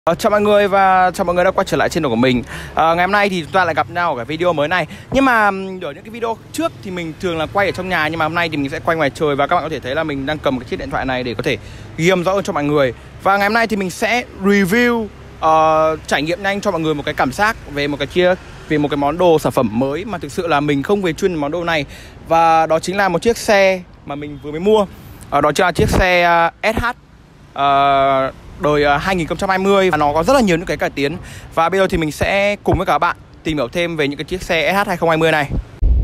Chào mọi người và chào mọi người đã quay trở lại channel của mình. Ngày hôm nay thì chúng ta lại gặp nhau ở cái video mới này. Nhưng mà ở những cái video trước thì mình thường là quay ở trong nhà, nhưng mà hôm nay thì mình sẽ quay ngoài trời. Và các bạn có thể thấy là mình đang cầm cái chiếc điện thoại này để có thể ghi âm rõ hơn cho mọi người. Và ngày hôm nay thì mình sẽ review, trải nghiệm nhanh cho mọi người một cái cảm giác về một cái món đồ sản phẩm mới mà thực sự là mình không về chuyên món đồ này. Và đó chính là một chiếc xe mà mình vừa mới mua. Đó chính là chiếc xe SH đời 2020. Và nó có rất là nhiều những cái cải tiến. Và bây giờ thì mình sẽ cùng với các bạn tìm hiểu thêm về những cái chiếc xe SH 2020 này.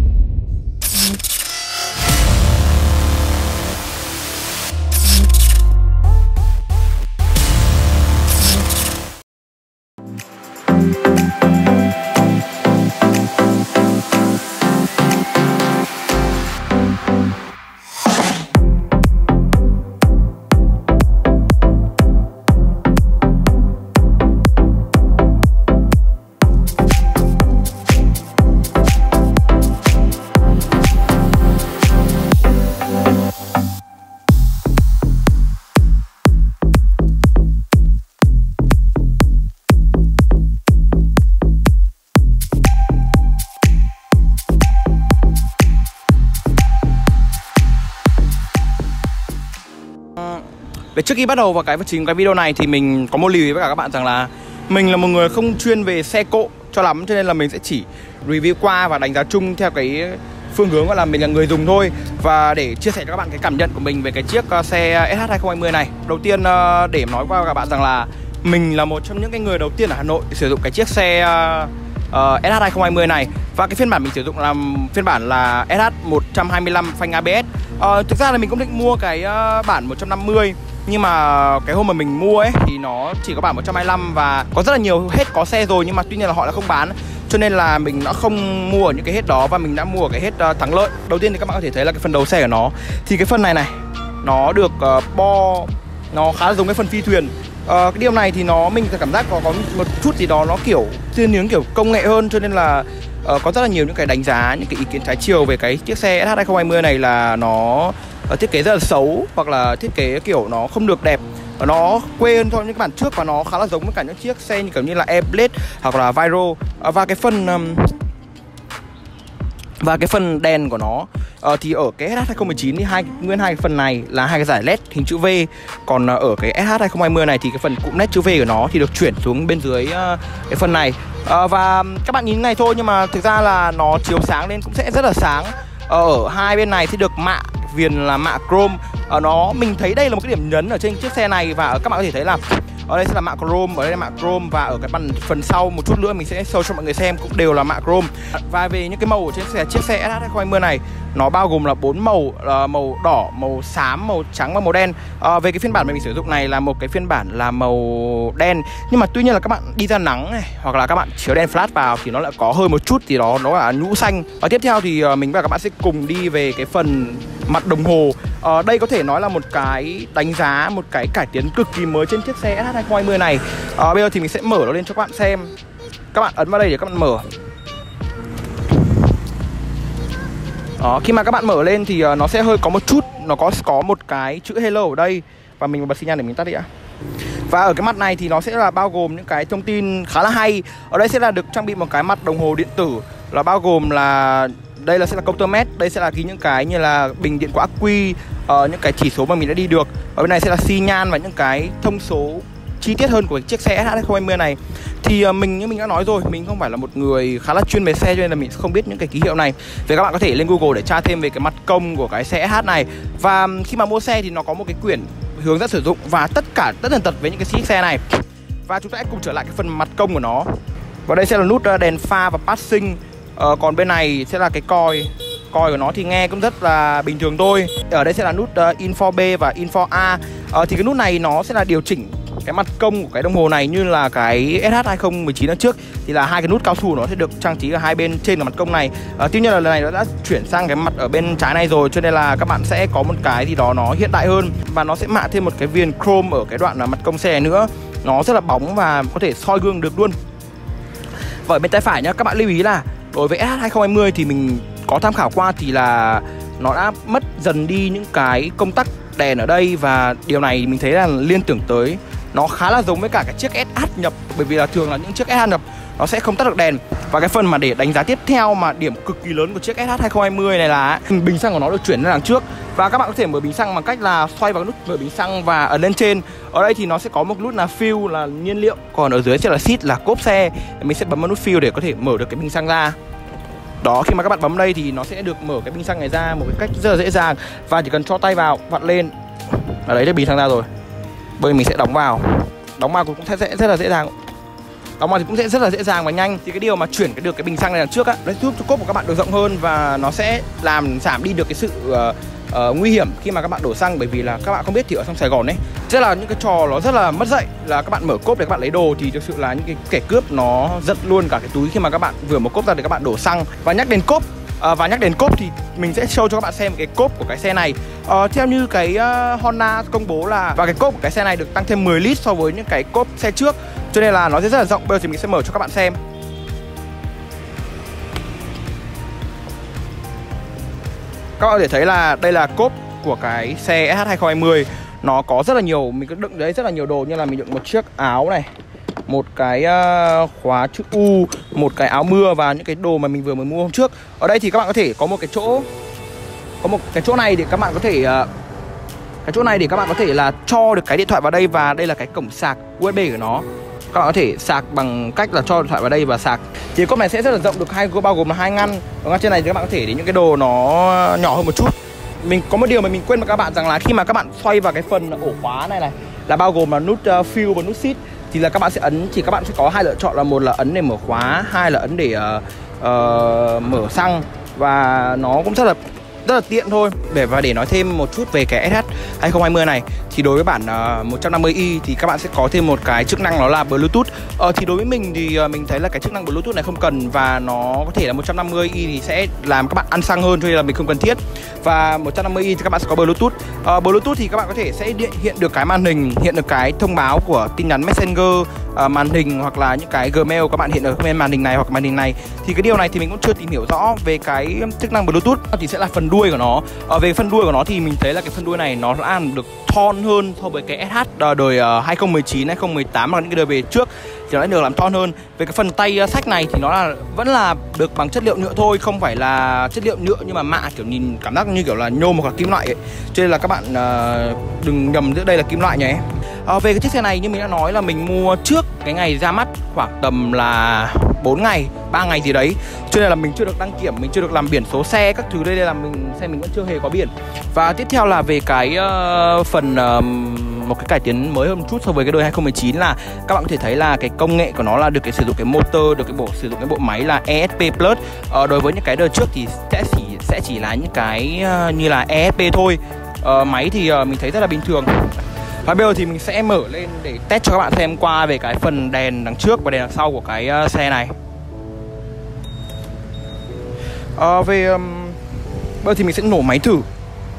Để trước khi bắt đầu vào chính cái video này thì mình có một lưu ý với cả các bạn rằng là mình là một người không chuyên về xe cộ cho lắm, cho nên là mình sẽ chỉ review qua và đánh giá chung theo cái phương hướng gọi là mình là người dùng thôi, và để chia sẻ cho các bạn cái cảm nhận của mình về cái chiếc xe SH 2020 này. Đầu tiên để nói qua các bạn rằng là mình là một trong những cái người đầu tiên ở Hà Nội sử dụng cái chiếc xe SH 2020 này. Và cái phiên bản mình sử dụng là phiên bản là SH 125 phanh ABS. Thực ra là mình cũng định mua cái bản 150, nhưng mà cái hôm mà mình mua ấy thì nó chỉ có bản 125 và có rất là nhiều hết có xe rồi, nhưng mà tuy nhiên là họ đã không bán, cho nên là mình đã không mua ở những cái hết đó và mình đã mua ở cái hết Thắng Lợi. Đầu tiên thì các bạn có thể thấy là cái phần đầu xe của nó thì cái phần này nó được bo, nó khá là giống cái phần phi thuyền. Cái điều này thì mình cảm giác có một chút gì đó nó kiểu thiên hướng kiểu công nghệ hơn, cho nên là có rất là nhiều những cái đánh giá, những cái ý kiến trái chiều về cái chiếc xe SH 2020 này là nó thiết kế rất là xấu, hoặc là thiết kế kiểu nó không được đẹp, nó quê hơn so với những bản trước, và nó khá là giống với cả những chiếc xe như kiểu như là Airblade hoặc là Viro. Và cái phần đèn của nó thì ở cái SH 2019 thì nguyên hai cái phần này là hai cái giải LED hình chữ V, còn ở cái SH 2020 này thì cái phần cụm LED chữ V của nó thì được chuyển xuống bên dưới cái phần này. Và các bạn nhìn này thôi, nhưng mà thực ra là nó chiếu sáng lên cũng sẽ rất là sáng. Ở hai bên này thì được mạ viền là mạ chrome. Mình thấy đây là một cái điểm nhấn ở trên chiếc xe này, và các bạn có thể thấy là ở đây sẽ là mạ chrome, ở đây là mạ chrome, và ở cái phần sau một chút nữa mình sẽ show cho mọi người xem cũng đều là mạ chrome. Và về những cái màu ở trên chiếc xe SH 2020 này, nó bao gồm là 4 màu: màu đỏ, màu xám, màu trắng và màu đen. Về cái phiên bản mà mình sử dụng này là một cái phiên bản là màu đen, nhưng mà tuy nhiên là các bạn đi ra nắng này, hoặc là các bạn chiếu đèn flash vào thì nó lại có hơi một chút gì đó nó là nhũ xanh. Và tiếp theo thì mình và các bạn sẽ cùng đi về cái phần mặt đồng hồ. Đây có thể nói là một cái đánh giá, một cái cải tiến cực kỳ mới trên chiếc xe SH 2020 này. Bây giờ thì mình sẽ mở nó lên cho các bạn xem. Các bạn ấn vào đây để các bạn mở. Khi mà các bạn mở lên thì nó sẽ hơi có một chút, nó có một cái chữ hello ở đây, và mình bật xi nhan để mình tắt đi ạ. Và ở cái mặt này thì nó sẽ là bao gồm những cái thông tin khá là hay. Ở đây sẽ là được trang bị một cái mặt đồng hồ điện tử, là bao gồm là đây sẽ là công tơ mét, đây sẽ là ghi những cái như là bình điện của ắc quy, những cái chỉ số mà mình đã đi được. Ở bên này sẽ là xi nhan và những cái thông số chi tiết hơn của chiếc xe SH 2020 này. Thì như mình đã nói rồi, mình không phải là một người khá là chuyên về xe, cho nên là mình không biết những cái ký hiệu này. Vậy các bạn có thể lên Google để tra thêm về cái mặt công của cái xe SH này. Và khi mà mua xe thì nó có một cái quyển hướng dẫn sử dụng và tất tần tật với những cái chiếc xe này. Và chúng ta hãy cùng trở lại cái phần mặt công của nó. Và đây sẽ là nút đèn pha và passing. Còn bên này sẽ là cái còi của nó thì nghe cũng rất là bình thường thôi. Ở đây sẽ là nút Info B và Info A. Thì cái nút này nó sẽ là điều chỉnh cái mặt công của cái đồng hồ này, như là cái SH 2019 năm trước thì là hai cái nút cao su nó sẽ được trang trí ở hai bên trên cái mặt công này. Tuy nhiên là lần này nó đã chuyển sang cái mặt ở bên trái này rồi, cho nên là các bạn sẽ có một cái gì đó nó hiện đại hơn, và nó sẽ mạ thêm một cái viền chrome ở cái đoạn mặt công xe này nữa. Nó rất là bóng và có thể soi gương được luôn. Và ở bên tay phải nhá, các bạn lưu ý là đối với SH 2020 thì mình có tham khảo qua thì là nó đã mất dần đi những cái công tắc đèn ở đây, và điều này mình thấy là liên tưởng tới nó khá là giống với cả cái chiếc SH nhập, bởi vì là thường là những chiếc SH nhập nó sẽ không tắt được đèn. Và cái phần mà để đánh giá tiếp theo mà điểm cực kỳ lớn của chiếc SH 2020 này là bình xăng của nó được chuyển lên đằng trước. Và các bạn có thể mở bình xăng bằng cách là xoay vào nút mở bình xăng và ấn lên trên. Ở đây thì nó sẽ có một nút là fuel là nhiên liệu, còn ở dưới sẽ là seat là cốp xe. Mình sẽ bấm vào nút fuel để có thể mở được cái bình xăng ra. Đó, khi mà các bạn bấm đây thì nó sẽ được mở cái bình xăng này ra một cái cách rất là dễ dàng. Và chỉ cần cho tay vào, vặn lên là lấy được bình xăng ra rồi. Bây giờ mình sẽ đóng vào. Đóng vào cũng sẽ rất là dễ dàng. Đóng vào thì cũng sẽ rất là dễ dàng và nhanh. Thì cái điều mà chuyển được cái bình xăng này đằng trước á, nó giúp cho cốp của các bạn được rộng hơn và nó sẽ làm giảm đi được cái sự nguy hiểm khi mà các bạn đổ xăng. Bởi vì là các bạn không biết thì ở trong Sài Gòn ấy rất là những cái trò nó rất là mất dạy, là các bạn mở cốp để các bạn lấy đồ thì thực sự là những cái kẻ cướp nó giật luôn cả cái túi khi mà các bạn vừa mở cốp ra để các bạn đổ xăng. Và nhắc đến cốp thì mình sẽ show cho các bạn xem cái cốp của cái xe này. Theo như cái Honda công bố là và cái cốp của cái xe này được tăng thêm 10 lít so với những cái cốp xe trước, cho nên là nó sẽ rất là rộng. Bây giờ thì mình sẽ mở cho các bạn xem. Các bạn có thể thấy là đây là cốp của cái xe SH 2020. Nó có rất là nhiều, mình có đựng đấy rất là nhiều đồ, như là mình đựng một chiếc áo này, một cái khóa chữ U, một cái áo mưa và những cái đồ mà mình vừa mới mua hôm trước. Ở đây thì các bạn có thể có một cái chỗ, này để các bạn có thể là cho được cái điện thoại vào đây, và đây là cái cổng sạc USB của nó. Các bạn có thể sạc bằng cách là cho điện thoại vào đây và sạc. Thì cốp này sẽ rất là rộng, được bao gồm là 2 ngăn. Ở ngăn trên này thì các bạn có thể để những cái đồ nó nhỏ hơn một chút. Mình có một điều mà mình quên với các bạn rằng là khi mà các bạn xoay vào cái phần ổ khóa này là bao gồm là nút fuel và nút seat, thì là các bạn sẽ ấn, các bạn sẽ có hai lựa chọn, là một là ấn để mở khóa, hai là ấn để mở xăng. Và nó cũng rất là tiện thôi. Để nói thêm một chút về cái SH 2020 này, thì đối với bản 150i thì các bạn sẽ có thêm một cái chức năng, đó là Bluetooth. Thì đối với mình thì mình thấy là cái chức năng Bluetooth này không cần, và nó có thể là 150i thì sẽ làm các bạn ăn xăng hơn, cho nên là mình không cần thiết. Và 150i thì các bạn sẽ có Bluetooth. Bluetooth thì các bạn có thể sẽ hiện được cái màn hình, hiện được cái thông báo của tin nhắn Messenger, màn hình, hoặc là những cái Gmail các bạn hiện ở bên màn hình này hoặc màn hình này. Thì cái điều này thì mình cũng chưa tìm hiểu rõ về cái chức năng Bluetooth. Thì sẽ là phần đuôi của nó. Về phần đuôi của nó thì mình thấy là cái phần đuôi này nó đã được thon hơn so với cái SH đời 2019, 2018 hoặc những cái đời về trước, thì nó đã được làm thon hơn. Về cái phần tay xách này thì nó vẫn là được bằng chất liệu nhựa thôi, không phải là chất liệu nhựa nhưng mà mạ, kiểu nhìn cảm giác như kiểu là nhôm hoặc là kim loại ấy. Cho nên là các bạn đừng nhầm giữa đây là kim loại nhé. Về cái chiếc xe này như mình đã nói là mình mua trước cái ngày ra mắt khoảng tầm là 4 ngày, 3 ngày gì đấy, cho nên là mình chưa được đăng kiểm, mình chưa được làm biển số xe các thứ. Đây là xe mình vẫn chưa hề có biển. Và tiếp theo là về cái phần một cái cải tiến mới hơn một chút so với cái đời 2019 là các bạn có thể thấy là cái công nghệ của nó là được sử dụng cái motor, được sử dụng cái bộ máy là ESP Plus. Đối với những cái đời trước thì sẽ chỉ là những cái như là ESP thôi. Máy thì mình thấy rất là bình thường. Và bây giờ thì mình sẽ mở lên để test cho các bạn xem qua về cái phần đèn đằng trước và đèn đằng sau của cái xe này. Bây giờ thì mình sẽ nổ máy thử.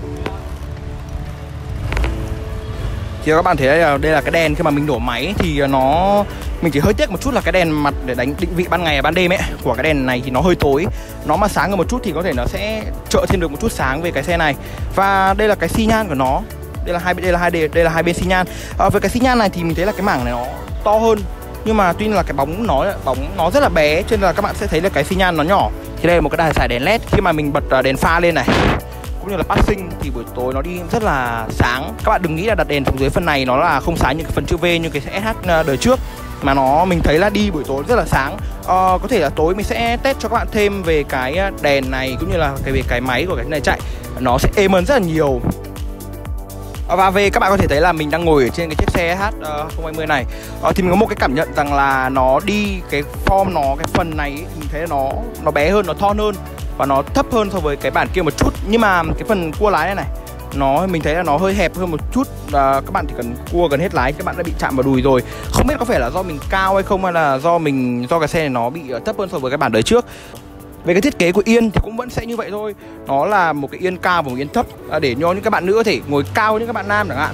Thì các bạn thấy đây là cái đèn khi mà mình nổ máy thì mình chỉ hơi tiếc một chút là cái đèn mặt để đánh định vị ban ngày và ban đêm ấy của cái đèn này thì nó hơi tối. Nó mà sáng hơn một chút thì có thể nó sẽ trợ thêm được một chút sáng về cái xe này. Và đây là cái xi nhan của nó. Đây là hai bên xi nhan. Về cái xi nhan này thì mình thấy là cái mảng này nó to hơn, nhưng mà tuy là cái bóng nó rất là bé, cho nên là các bạn sẽ thấy là cái xi nhan nó nhỏ. Thì đây là một cái đài xài đèn LED. Khi mà mình bật đèn pha lên này cũng như là passing thì buổi tối nó đi rất là sáng. Các bạn đừng nghĩ là đặt đèn xuống dưới phần này nó là không sáng như cái phần chữ V như cái SH đời trước, mà mình thấy là đi buổi tối rất là sáng. Có thể là tối mình sẽ test cho các bạn thêm về cái đèn này, cũng như là về cái máy của cái này chạy nó sẽ êm hơn rất là nhiều. Và về các bạn có thể thấy là mình đang ngồi ở trên cái chiếc xe SH 2020 này. Thì mình có một cái cảm nhận rằng là nó đi cái form cái phần này ấy, mình thấy là nó bé hơn, nó thon hơn và nó thấp hơn so với cái bản kia một chút. Nhưng mà cái phần cua lái này mình thấy là nó hơi hẹp hơn một chút. Các bạn chỉ cần cua gần hết lái các bạn đã bị chạm vào đùi rồi. Không biết có phải là do mình cao hay không, hay là do cái xe này nó bị thấp hơn so với cái bản đời trước. Về cái thiết kế của yên thì cũng vẫn sẽ như vậy thôi. Nó là một cái yên cao và một yên thấp để cho những các bạn nữ có thể ngồi cao hơn những các bạn nam chẳng hạn.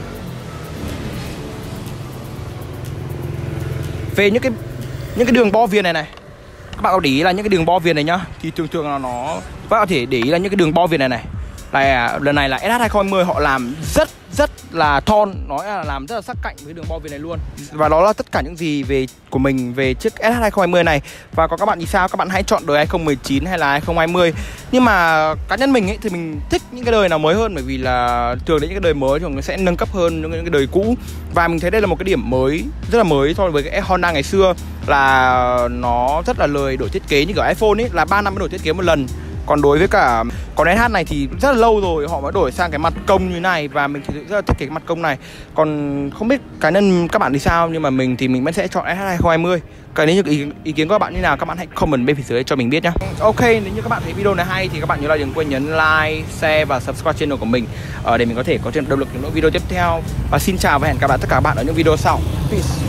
Về những cái đường bo viền này các bạn có để ý là những cái đường bo viền này nhá, thì thường là các bạn có thể để ý là những cái đường bo viền này lần này là SH 2020 họ làm rất là thon, nói là làm rất là sắc cạnh với đường bo Việt này luôn. Và đó là tất cả những gì của mình về chiếc SH 2020 này. Và còn các bạn thì sao? Các bạn hãy chọn đời 2019 hay là 2020. Nhưng mà cá nhân mình ấy thì mình thích những cái đời nào mới hơn, bởi vì là thường những cái đời mới thường nó sẽ nâng cấp hơn những cái đời cũ. Và mình thấy đây là một cái điểm mới, rất là mới so với cái Honda ngày xưa, là nó rất là lười đổi thiết kế. Như kiểu iPhone ấy là 3 năm mới đổi thiết kế một lần. Còn đối với cả con SH này thì rất là lâu rồi họ mới đổi sang cái mặt cong như này. Và mình thực sự rất là thích cái mặt cong này. Còn không biết cá nhân các bạn thì sao, nhưng mà mình thì mình vẫn sẽ chọn SH 2020. Còn nếu như ý kiến của các bạn như nào, các bạn hãy comment bên phía dưới cho mình biết nhá. Ok, nếu như các bạn thấy video này hay thì các bạn nhớ là đừng quên nhấn like, share và subscribe channel của mình để mình có thể có thêm động lực những video tiếp theo. Và xin chào và hẹn gặp lại tất cả các bạn ở những video sau. Peace.